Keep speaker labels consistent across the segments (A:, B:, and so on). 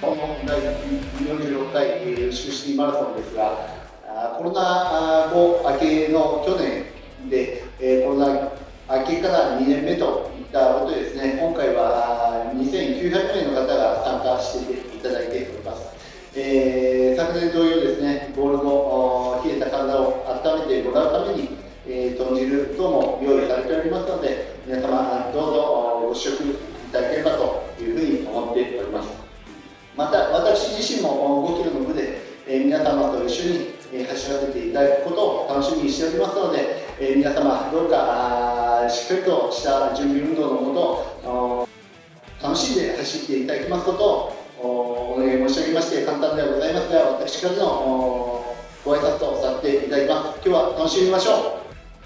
A: この第46回牛久シティマラソンですが、コロナ後明けの去年で、コロナ明けから2年目といったことでですね、今回は2900名の方が参加していただいております。昨年同様ですね、ゴール後冷えた体を温めてもらうために、豚汁等も用意されておりますので、皆様どうぞご試食いただければというふうに思っております。また私自身も5キロの部で、皆様と一緒に走らせていただくことを楽しみにしておりますので、皆様どうかしっかりとした準備運動のもと楽しんで走っていただきますことをお願い申し上げまして、簡単ではございますが、私からのご挨拶とさせていただきます。今日は楽しみましょう。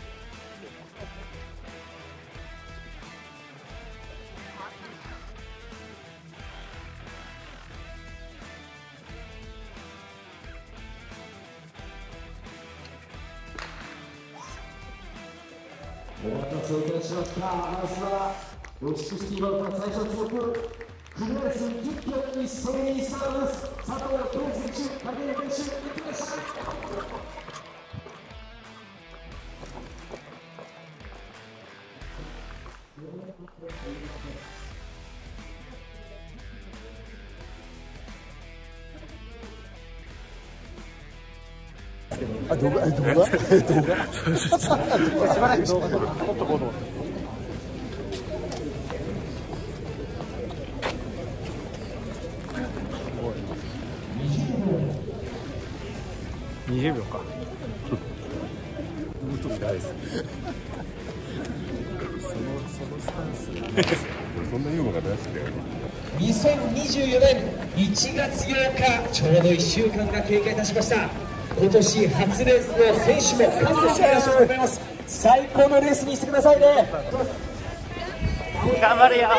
B: お待たせいたしました。まずは牛久シティマラソン最初の種目、フルレース10キロ一斉にスタートです。佐藤健選手、影山選手、行きました。
C: 動画しばらく動画撮っとこうと思って。20秒か。もうちょっと長いです。そのスタンス。そんな言うのが大好きだよ。
B: 2024年1月8日、ちょうど1週間が経過いたしました。今年初レースの選手も数々いらっしゃると思います。最高のレースにしてくださいね。
C: 頑張るよ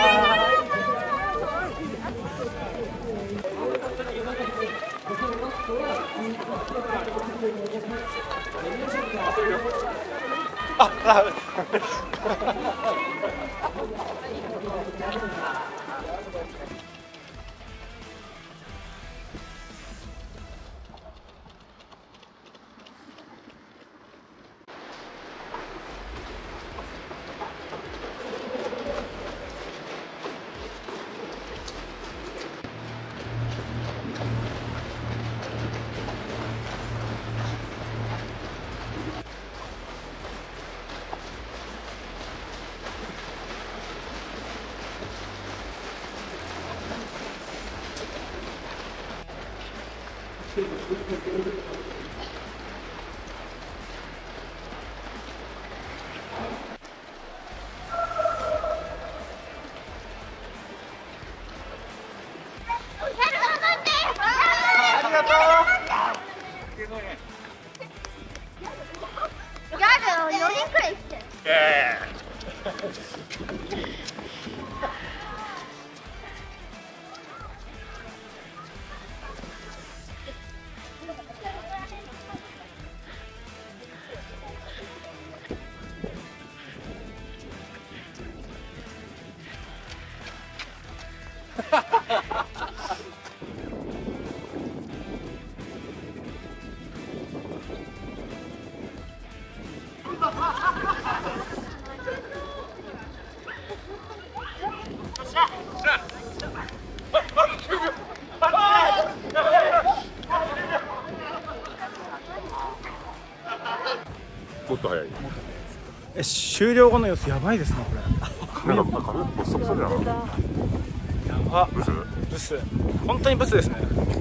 D: もっと早い。
C: 終了後の様子やばいですね、これ。
D: 髪ボッサボサじゃん。
C: やば。ブス。本当にブスですね。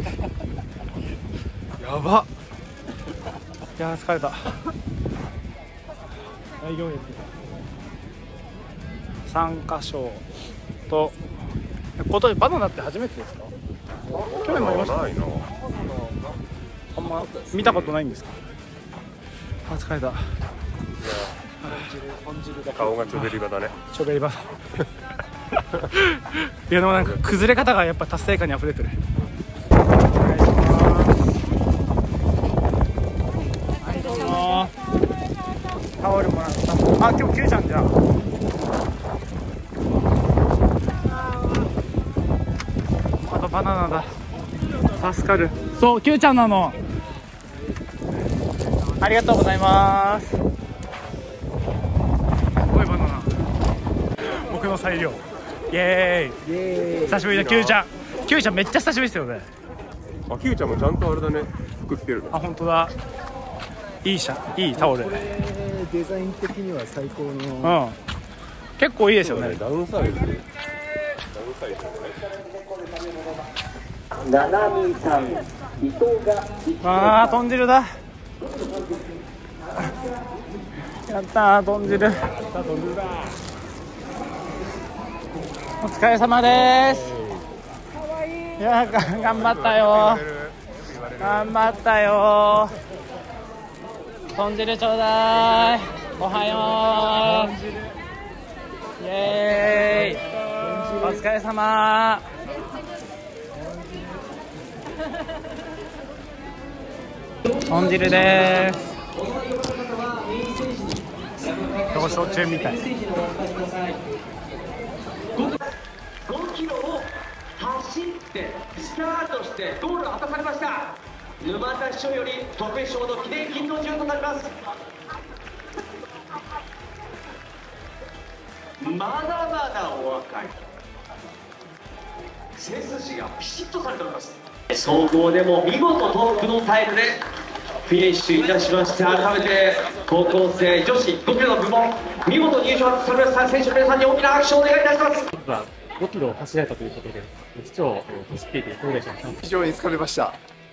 C: やば。いやー疲れた。大行列。参加賞と今年バナナって初めてですか？去年もありました。
D: ないな。
C: あんま見たことないんですか？あ、疲れた。
D: 顔がチョベリバだね。
C: チョベリバ。いやでもなんか崩れ方がやっぱ達成感にあふれてる。はいどうも。タオルもらった。あ、今日キュウちゃんじゃん。あとバナナだ。 助かる。そう、Q ちゃんなの。ありがとうございます。すごいバナナ。僕の裁量。イエーイ。久しぶりだ、Q ちゃん。Q ちゃんめっちゃ久しぶりですよね。
D: あ、Q ちゃんもちゃんとあれだね、服着てる。
C: あ、本当だ。いいタオル。
E: デザイン的には最高の。
C: うん。結構いいですよね。
D: ダウンサイズ。
B: 七海さん、伊藤が。
C: ああ、豚汁だ。やったー、豚汁。お疲れ様です。いや、頑張ったよ。頑張ったよ。豚汁ちょうだい。おはよう。イエーイ。お疲れ様。豚汁です。表彰中みたい。
B: 5キロを走ってスタートしてゴールが果たされました。沼田市長より特別賞の記念金の授与となります。まだまだお若い。背筋がピシッとされております。総合でも見事トップのタイムでフィニッシュいたしまして、改めて高校生女子5キロの部門見事入賞されました選手の皆さんに大きな拍手をお願いいたします。
F: 5キロを走られたということで、市長、走っていてどうでしょうか。
E: 非常に疲れました。
F: や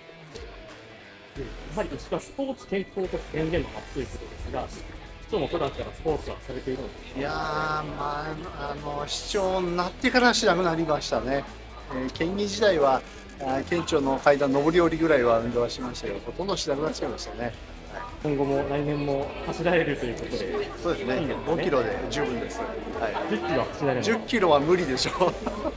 F: はり市はスポーツ健康と宣言の発ということですが、市長も普段からスポーツはされているのですか。
E: いやー、市長になってからしなくなりましたね。県議時代は県庁の階段上り下りぐらいは運動はしましたけど、ほとんどしなくなっちゃいましたね。
F: 今後も来年も走られるということで。
E: そうですね。5キロで十分です。はい。
F: 10キロは走られる。
E: 10キロは無理でしょう。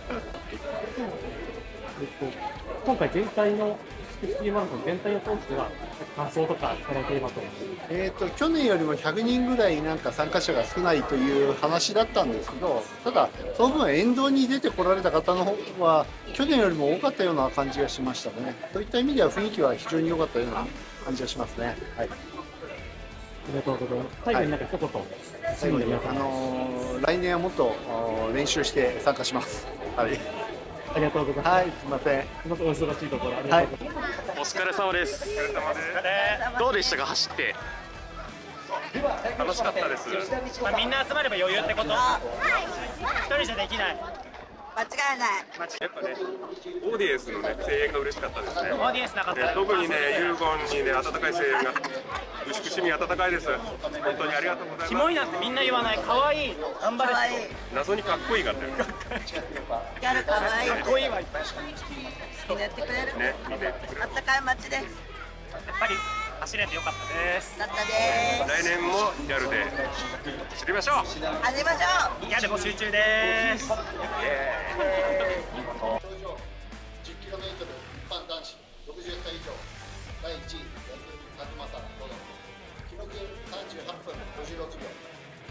F: 今回全体のシティマラソン全体を通しては感想とかいただければと思います。
E: 去年よりも100人ぐらいなんか参加者が少ないという話だったんですけど、ただその分沿道に出てこられた方の方は去年よりも多かったような感じがしましたね。そういった意味では雰囲気は非常に良かったような感じがしますね。はい。
F: ありがとうございます。最後になんか一言、
E: 最後に来年はもっと練習して参加します。はい。
F: ありがとうございます。
E: はい、すみません。
F: すみません、お忙しいところありがとうございます。
G: お疲れ様です。どうでしたか、走って。
D: 楽しかったです。
C: みんな集まれば余裕ってこと。一人じゃできない。
H: 間違いない。
D: やっぱね、オーディエンスのね、声援が嬉しかったですね。
C: オーディエンスなかったら。
D: 特にね、ユーゴンにね、温かい声援が。牛久市民温かいです。本当にありがとうございます。
C: キモいなんてみんな言わない。可愛い。頑張れ。
D: 謎にかっこいいがって。
H: ギャルかわいい。
C: かっこいいわいっぱい。
H: みんなやってくれる。
D: ね、見てくれる。
H: あったかい街です。
C: やっぱり走れてよかったです。
H: だったです。
D: 来年もギャルで知りましょう。
H: 始めましょう。
C: ギャル募集中です。
D: イ